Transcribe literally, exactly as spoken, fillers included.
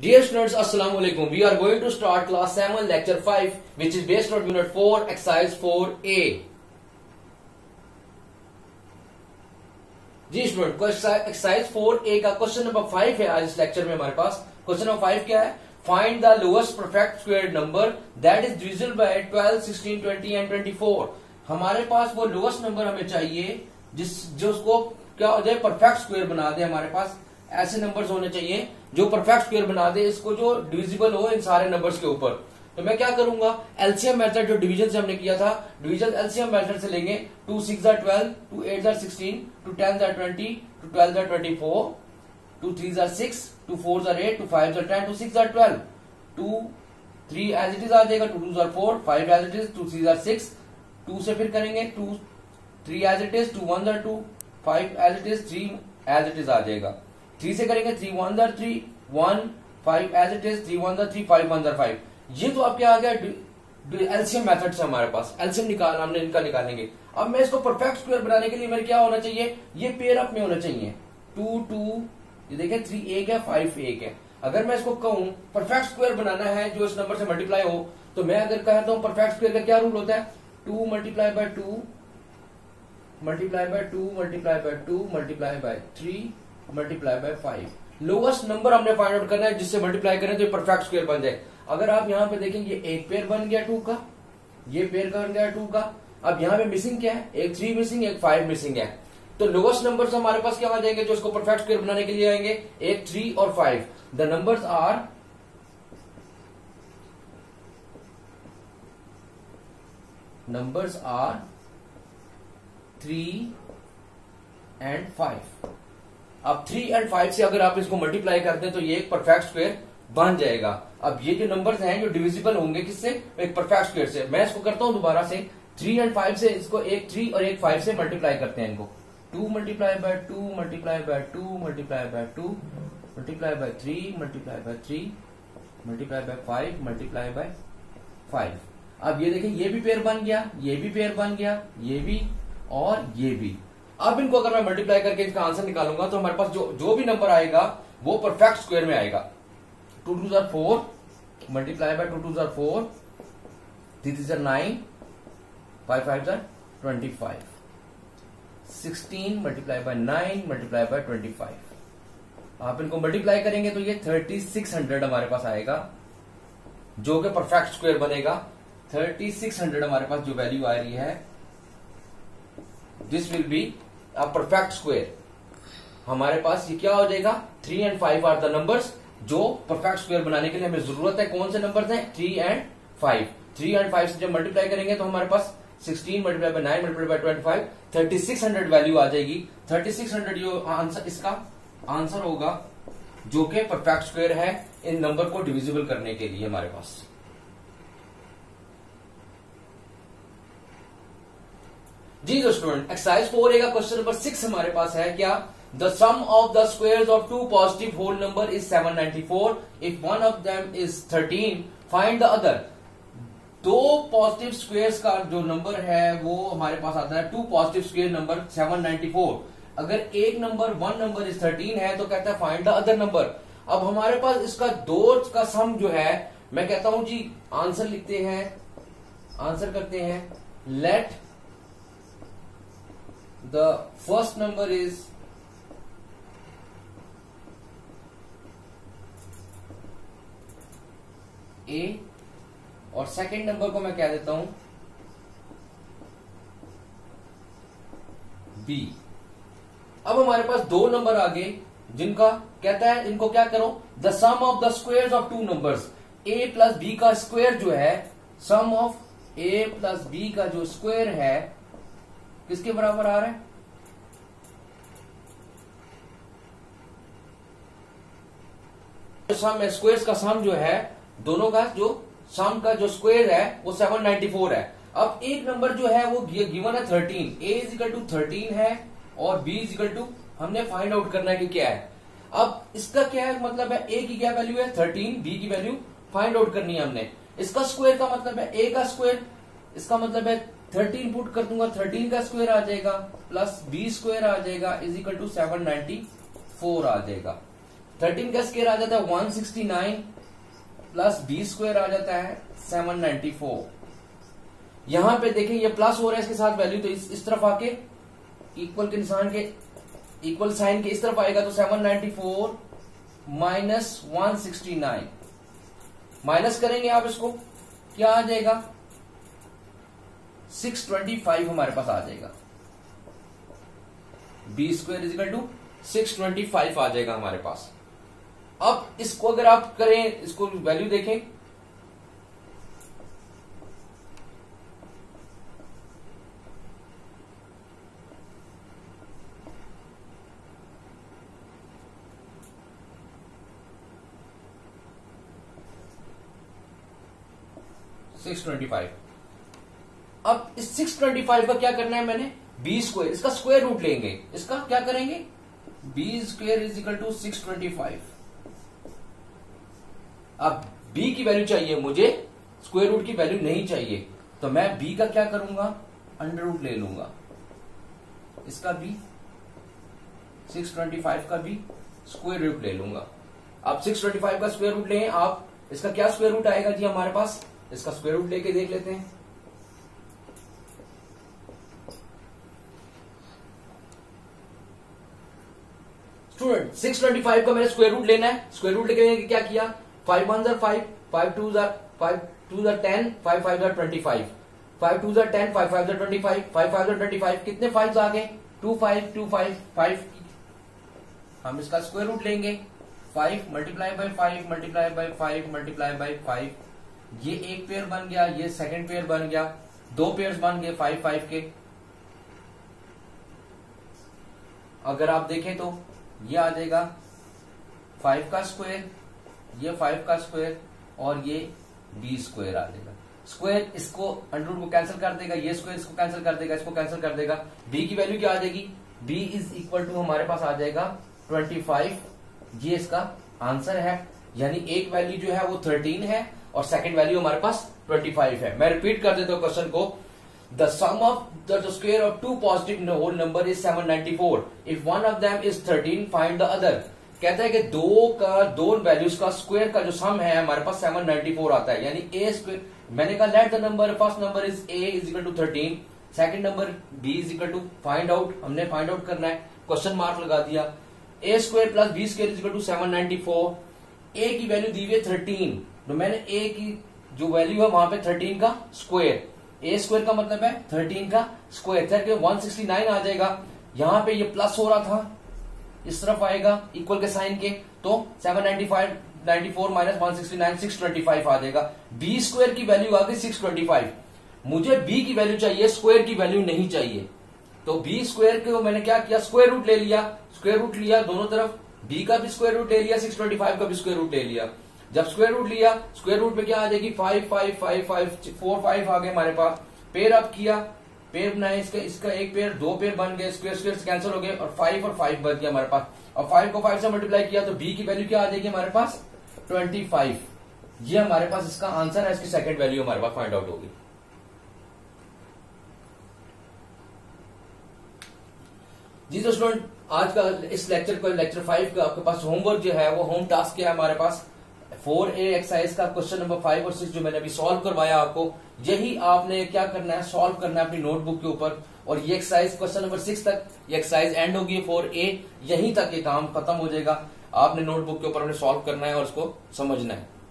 Dear students, Assalamu alaikum. We are going to start class seven, lecture five, which is based on unit four, exercise four A. जी student, exercise four A का question number five है आज इस lecture में हमारे पास। Question number five क्या है? Find the lowest perfect squared number that is divisible by twelve, sixteen, twenty and twenty four. हमारे पास वो लोएस्ट नंबर हमें चाहिए जिस जो उसको क्या हो जाए, परफेक्ट स्क्वायर बना दे। हमारे पास ऐसे नंबर्स होने चाहिए जो परफेक्ट स्क्वायर बना दे, इसको जो डिविजिबल हो इन सारे नंबर्स के ऊपर। तो मैं क्या करूंगा, एलसीएम मेथड जो डिवीजन से हमने किया था, डिवीजन एलसीएम मेथड से लेंगे। टू सिक्स जार ट्वेल्व, टू एट जार सिक्सटीन, टू टेन जार ट्वेंटी, टू ट्वेल्व जार ट्वेंटी फोर, टू थ्री जार सिक्स, टू फोर जार एट, टू फाइव जार टेन, टू सिक्स जार twelve, two three as it is आ जाएगा, टू टू जार four, five as it is, two three जार six, two से फिर करेंगे two three as it is, two one जार two, five as it is, three as it is आ जाएगा। थ्री से करेंगे थ्री वन जार three, one, five as it is, three one जार थ्री, फाइव वन जार फाइव। ये तो आपके आ गया एलसीएम मेथड से हमारे पास। एलसीएम निकाल हमने इनका निकालेंगे। अब मैं इसको परफेक्ट स्क्वायर बनाने के लिए मेरे क्या होना चाहिए, ये पेयर अप में होना चाहिए। टू टू, ये देखिए थ्री एक है, फाइव एक है। अगर मैं इसको कहूं परफेक्ट स्क्वायर बनाना है जो इस नंबर से मल्टीप्लाई हो, तो मैं अगर कहता हूं परफेक्ट स्क्वायर का क्या रूल होता है, two multiply by two multiply by two multiply by two multiply by three multiply by five. Lowest number हमने फाइंड आउट करना है जिससे मल्टीप्लाई करें तो परफेक्ट स्क्वायर बन जाए। अगर आप यहाँ पे देखें, ये एक पेयर बन गया टू का, ये पेयर बन गया टू का। अब यहाँ पे मिसिंग क्या है, एक थ्री मिसिंग, एक फाइव मिसिंग है। तो लोएस्ट नंबर्स हमारे पास क्या आ जाएंगे जो इसको परफेक्ट स्क्वायर बनाने के लिए आएंगे, एक थ्री और five. The numbers are numbers are three and five. अब थ्री एंड फाइव से अगर आप इसको मल्टीप्लाई करते हैं तो ये एक परफेक्ट स्क्वायर बन जाएगा। अब ये जो नंबर्स हैं जो डिविजिबल होंगे किससे, एक परफेक्ट स्क्वायर से। मैं इसको करता हूं दोबारा से, थ्री एंड फाइव से इसको एक थ्री और एक फाइव से मल्टीप्लाई करते हैं इनको। Two multiply by two multiply by two multiply by two multiply by three multiply by three multiply by five multiply by five. अब ये देखिए, ये भी पेयर बन गया, ये भी पेयर बन गया, ये भी और ये भी। अब इनको अगर मैं मल्टीप्लाई करके इसका आंसर निकालूंगा तो हमारे पास जो जो भी नंबर आएगा वो परफेक्ट स्क्वायर में आएगा। टू टू जार four multiply by two two जार फोर, थ्री थ्री जार नाइन, फाइव फाइव जार twenty five, sixteen multiply by nine multiply by twenty five. आप इनको मल्टीप्लाई करेंगे तो ये थर्टी सिक्स हंड्रेड हमारे पास आएगा जो कि परफेक्ट स्क्वायर बनेगा। थर्टी सिक्स हंड्रेड हमारे पास जो वैल्यू आ रही है, this will be a perfect square. हमारे पास ये क्या हो जाएगा, three and five are the numbers जो परफेक्ट स्क्वायर बनाने के लिए हमें जरूरत है। कौन से नंबर्स हैं, three and five. Three and five से जब मल्टीप्लाई करेंगे तो हमारे पास sixteen multiply by nine multiply by twenty five, thirty six hundred value आ जाएगी। थर्टी सिक्स हंड्रेड जो आंसर इसका आंसर होगा जो कि परफेक्ट स्क्वायर है इन नंबर को डिविजिबल करने के लिए हमारे पास। जी तो स्टूडेंट, एक्सरसाइज फोर ए का क्वेश्चन नंबर सिक्स हमारे पास है क्या, the sum of the squares of two positive whole number is seven ninety four if one of them is thirteen, find the other. दो पॉजिटिव स्क्वायर्स का जो number है वो हमारे पास आता है two positive square number seven ninety four. अगर एक number one number is thirteen है तो कहता है फाइंड द अदर नंबर। अब हमारे पास इसका दो का सम जो है, मैं कहता हूं जी आंसर लिखते हैं, आंसर करते हैं, let the first number is A और सेकंड नंबर को मैं क्या देता हूं B। अब हमारे पास दो नंबर आ गए जिनका कहता है इनको क्या करो, the sum of the squares of two numbers. A plus B का स्क्वायर जो है, sum of A plus B का जो स्क्वायर है किसके बराबर आ रहा है, सम स्क्वायर्स का सम जो है, दोनों का जो सम का जो स्क्वायर है वो सेवन नाइंटी फोर है। अब एक नंबर जो है वो गिवन है thirteen, A is equal to thirteen है और बी इज इक्वल टू हमने फाइंड आउट करना है कि क्या है। अब इसका क्या है मतलब है, ए की क्या वैल्यू है थर्टीन, बी की वैल्यू फाइंड आउट करनी है हमने। इसका स्क्वायर का मतलब है ए का स्क्वायर, इसका मतलब है थर्टीन पुट कर दूंगा, थर्टीन का स्क्वायर आ जाएगा प्लस बी स्क्वायर आ जाएगा is equal to seven ninety four आ जाएगा। थर्टीन का स्क्वायर आ जाता है one sixty nine plus B square आ जाता है सेवन नाइन्टी फोर। यहां पे देखें ये प्लस हो रहा है इसके साथ वैल्यू, तो इस, इस तरफ आके इक्वल के निशान के इक्वल साइन के इस तरफ आएगा, तो seven ninety four minus one sixty nine minus करेंगे आप इसको, क्या आ जाएगा सिक्स ट्वेंटी फाइव हमारे पास आ जाएगा। B square is equal to six twenty five आ जाएगा हमारे पास। अब इसको अगर आप करें, इसको वैल्यू देखें, सिक्स ट्वेंटी फाइव। अब इस सिक्स ट्वेंटी फाइव का क्या करना है मैंने, बी स्क्वायर, इसका स्क्वायर रूट लेंगे, इसका क्या करेंगे, B square is equal to six twenty five. अब बी की वैल्यू चाहिए मुझे, स्क्वायर रूट की वैल्यू नहीं चाहिए, तो मैं बी का क्या करूंगा, अंडर रूट ले लूंगा, इसका बी सिक्स ट्वेंटी फाइव का भी स्क्वायर रूट ले लूंगा। अब सिक्स ट्वेंटी फाइव का स्क्वायर रूट लें आप, इसका क्या स्क्वायर रूट आएगा जी हमारे पास, इसका स्क्वायर रूट लेके देख लेते हैं। स्टूडेंट सिक्स ट्वेंटी फाइव का मेरे स्क्वायर रूट लेना है, स्क्वायर रूट लेके क्या किया, फाइव वन जार फाइव, फाइव टू जार फाइव टू जार टेन, फाइव फाइव जार ट्वेंटी फाइव, फाइव टू जार टेन, फाइव फाइव जार ट्वेंटी फाइव, फाइव फाइव जार ट्वेंटी फाइव, कितने फाइव आ गए, two five two five five. हम इसका स्क्वायर रूट लेंगे, five multiply by five multiply by five multiply by five, ये एक पेयर बन गया, ये सेकंड पेयर बन गया, दो पेयर्स बन गए फाइव फाइव के। अगर आप देखें तो ये आ जाएगा फाइव का स्क्वायर, ये फाइव का स्क्वायर और ये बी स्क्वायर आ जाएगा। स्क्वायर इसको अंडर रूट को कैंसिल कर देगा, ये स्क्वायर इसको कैंसिल कर देगा, इसको कैंसिल कर देगा। बी की वैल्यू क्या आ जाएगी, बी इज इक्वल टू हमारे पास आ जाएगा ट्वेंटी फाइव, ये इसका आंसर है। यानी एक वैल्यू जो है वो थर्टीन है और सेकंड वैल्यू हमारे पास ट्वेंटी फाइव है। मैं रिपीट कर देता हूं क्वेश्चन को, the sum of the square of two positive whole number is seven ninety four, if one of them is thirteen find the other. कहता है कि दो का दो वैल्यूज का स्क्वायर का जो सम है हमारे पास सेवन नाइन्टी फोर आता है। यानी ए स्क्वायर, मैंने कहा let the number, first number is A is equal to thirteen, second number B is equal to find out, हमने फाइंड आउट करना है, क्वेश्चन मार्क लगा दिया। A square plus B square is equal to seven ninety four, A की value दी हुई है thirteen, तो मैंने ए की जो वैल्यू है वहां पे थर्टीन का स्क्वायर, ए स्क्वायर का मतलब है थर्टीन का स्क्वायर, करके वन सिक्सटी नाइन आ जाएगा। यहां पे ये प्लस हो रहा था, इस तरफ आएगा इक्वल के साइन के, तो seven ninety five ninety four minus one sixty nine six twenty five आ जाएगा। बी स्क्वायर की वैल्यू आ गई सिक्स ट्वेंटी फाइव, मुझे बी की वैल्यू चाहिए, स्क्वायर की वैल्यू नहीं चाहिए, तो बी स्क्वायर को मैंने क्या किया, स्क्वायर रूट ले लिया, स्क्वायर रूट लिया दोनों तरफ, बी का भी स्क्वायर रूट ले लिया, सिक्स ट्वेंटी फाइव का भी स्क्वायर रूट ले लिया। जब स्क्वायर रूट लिया, स्क्वायर रूट पे क्या आ जाएगी, five five five five four five आ गए हमारे पास। पेयर अप किया, पेयर बनाए, इसका इसका एक पेयर, दो पेयर बन गए, स्क्वायर स्क्वायर कैंसिल हो गए और फाइव और फाइव बच गया हमारे पास। और फाइव को फाइव से मल्टीप्लाई किया तो बी की वैल्यू क्या आ जाएगी हमारे पास, ट्वेंटी फाइव। ये हमारे पास इसका आंसर है, इसकी सेकंड वैल्यू हमारे पास फाइंड आउट होगी। जी तो स्टूडेंट, आज का इस लेक्चर को, लेक्चर फाइव का आपके पास होमवर्क जो है वो होम टास्क क्या है हमारे पास, फोर ए एक्सरसाइज का क्वेश्चन नंबर फाइव और सिक्स जो मैंने अभी सॉल्व करवाया आपको, यही आपने क्या करना है, सॉल्व करना है अपनी नोटबुक के ऊपर। और ये एक्सरसाइज क्वेश्चन नंबर सिक्स तक ये एक्सरसाइज एंड होगी, फोर ए यहीं तक ये काम खत्म हो जाएगा। आपने नोटबुक के ऊपर अपने सॉल्व करना है और उसको समझना है।